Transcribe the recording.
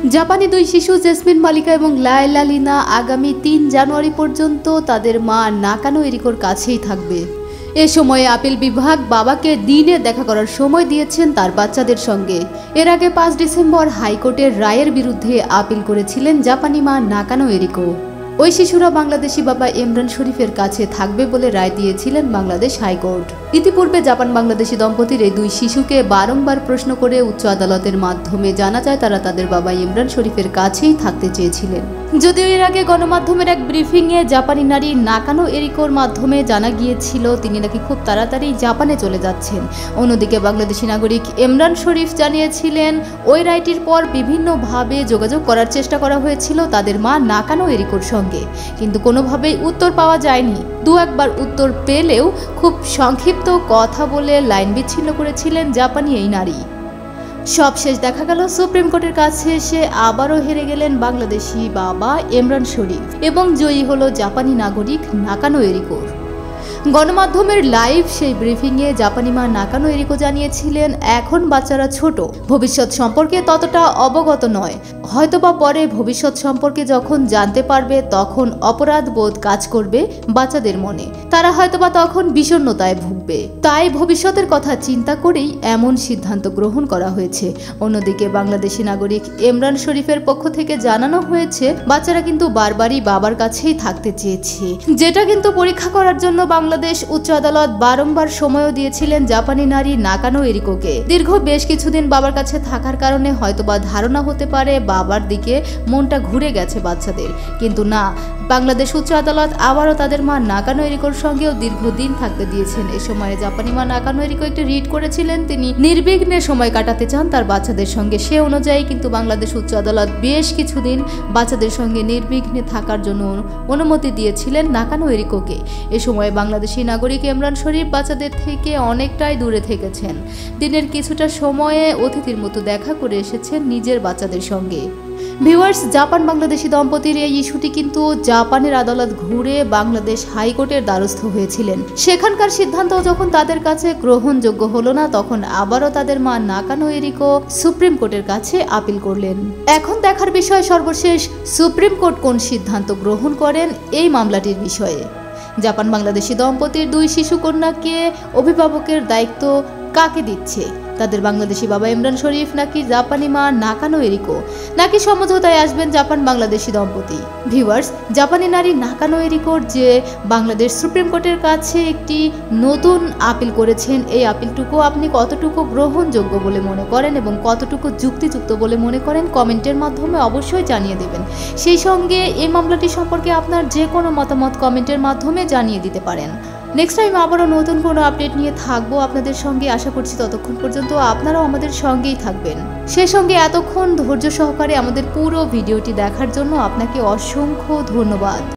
জাপানি দুই শিশু জেসমিন মালিকা এবং লায়লা লিনা আগামী ৩ জানুয়ারি পর্যন্ত তাদের মা নাকানো এরিকোর কাছেই থাকবে। এ সময়ে আপিল বিভাগ বাবাকে দিনে দেখা করার সময় দিয়েছেন তার বাচ্চাদের সঙ্গে। এর আগে ৫ ডিসেম্বর হাইকোর্টের রায়ের বিরুদ্ধে আপিল করেছিলেন জাপানি মা নাকানো এরিকো। ওই শিশুরা বাংলাদেশি বাবা ইমরান শরীফের কাছে থাকবে বলে রায় দিয়েছিলেন বাংলাদেশ হাইকোর্ট। ইতিপূর্বে জাপান বাংলাদেশি দম্পতির এই দুই শিশুকে বারংবার প্রশ্ন করে উচ্চ আদালতের মাধ্যমে জানা যায় তারা তাদের বাবা ইমরান শরীফের কাছেই থাকতে চেয়েছিলেন। যদিও এর আগে গণমাধ্যমের এক ব্রিফিংয়ে জাপানি নারী নাকানো এরিকোর মাধ্যমে জানা গিয়েছিল তিনি নাকি খুব তাড়াতাড়ি জাপানে চলে যাচ্ছেন। অন্যদিকে বাংলাদেশি নাগরিক ইমরান শরীফ জানিয়েছিলেন ওই রায়টির পর বিভিন্নভাবে যোগাযোগ করার চেষ্টা করা হয়েছিল তাদের মা নাকানো এরিকোর সঙ্গে, কিন্তু কোনোভাবেই উত্তর পাওয়া যায়নি। দু একবার উত্তর পেলেও খুব সংক্ষিপ্ত কথা বলে লাইন বিচ্ছিন্ন করেছিলেন জাপানি এই নারী। সবশেষ দেখা গেল সুপ্রিম কোর্টের কাছে এসে আবারও হেরে গেলেন বাংলাদেশি বাবা ইমরান শরীফ এবং জয়ী হলো জাপানি নাগরিক নাকানো এরিকোর। গণমাধ্যমের লাইভ সেই ব্রিফিংয়ে জাপানি মা নাকানো এরিকো জানিয়েছিলেন এখন বাচ্চারা ছোট, ভবিষ্যৎ সম্পর্কে ততটা অবগত নয়, হয়তোবা পরে ভবিষ্যৎ সম্পর্কে যখন জানতে পারবে তখন অপরাধ বোধ কাজ করবে বাচ্চাদের মনে, তারা হয়তোবা তখন বিষণ্ণতায় ভুগবে, তাই ভবিষ্যতের কথা চিন্তা করেই এমন সিদ্ধান্ত গ্রহণ করা হয়েছে। অন্যদিকে বাংলাদেশি নাগরিক ইমরান শরীফের পক্ষ থেকে জানানো হয়েছে বাচ্চারা কিন্তু বারবারই বাবার কাছেই থাকতে চেয়েছে, যেটা কিন্তু পরীক্ষা করার জন্য বাংলাদেশ উচ্চ আদালত বারংবার সময়ও দিয়েছিলেন জাপানি নারী নাকানো এরিকোকে। দীর্ঘ বেশ কিছুদিন বাবার কাছে থাকার কারণে হয়তোবা ধারণা হতে পারে বাবার দিকে মনটা ঘুরে গেছে বাচ্চাদের, কিন্তু না, বাংলাদেশ উচ্চ আদালত আবারও তাদের মা নাকানো এরিকোর সঙ্গেও দীর্ঘদিন থাকতে দিয়েছেন। এ সময়ে জাপানি মা নাকানো এরিকো একটি রিট করেছিলেন তিনি নির্বিঘ্নে সময় কাটাতে চান তার বাচ্চাদের সঙ্গে। সে অনুযায়ী কিন্তু বাংলাদেশ উচ্চ আদালত বেশ কিছুদিন বাচ্চাদের সঙ্গে নির্বিঘ্নে থাকার জন্য অনুমতি দিয়েছিলেন নাকানো এরিকোকে। এ সময়ে বাংলাদেশি নাগরিক ইমরান শরীফ বাচ্চাদের থেকে অনেকটাই দূরে থেকেছেন। দিনের কিছুটা সময়ে অতিথির মতো দেখা করে এসেছেন নিজের বাচ্চাদের সঙ্গে। ভিউয়ার্স, জাপান বাংলাদেশি দম্পতির এই ইস্যুটি কিন্তু জাপানের আদালত ঘুরে বাংলাদেশ হাইকোর্টের দ্বারস্থ হয়েছিলেন। সেখানকার সিদ্ধান্ত যখন তাদের কাছে গ্রহণযোগ্য হলো না তখন আবারও তাদের মা নাকানো এরিকো সুপ্রিম কোর্টের কাছে আপিল করলেন। এখন দেখার বিষয় সর্বশেষ সুপ্রিম কোর্ট কোন সিদ্ধান্ত গ্রহণ করেন এই মামলাটির বিষয়ে। জাপান বাংলাদেশি দম্পতির দুই শিশু কন্যাকে অভিভাবকের দায়িত্ব কাকে দিচ্ছে, তাদের বাংলাদেশি বাবা ইমরান শরীফ নাকি জাপানি মা নাকানো এরিকো, নাকি সমঝোতায় আসবেন জাপান বাংলাদেশি দম্পতি? ভিউয়ার্স, জাপানি নারী নাকানো এরিকোর যে বাংলাদেশ সুপ্রিম কোর্টের কাছে একটি নতুন আপিল করেছেন, এই আপিলটুকু আপনি কতটুকু গ্রহণযোগ্য বলে মনে করেন এবং কতটুকু যুক্তিযুক্ত বলে মনে করেন কমেন্টের মাধ্যমে অবশ্যই জানিয়ে দেবেন। সেই সঙ্গে এই মামলাটি সম্পর্কে আপনার যে কোনো মতামত কমেন্টের মাধ্যমে জানিয়ে দিতে পারেন। নেক্সট টাইম আবারও নতুন কোনো আপডেট নিয়ে থাকবো আপনাদের সঙ্গে। আশা করছি ততক্ষণ পর্যন্ত আপনারাও আমাদের সঙ্গেই থাকবেন। সেই সঙ্গে এতক্ষণ ধৈর্য সহকারে আমাদের পুরো ভিডিওটি দেখার জন্য আপনাকে অসংখ্য ধন্যবাদ।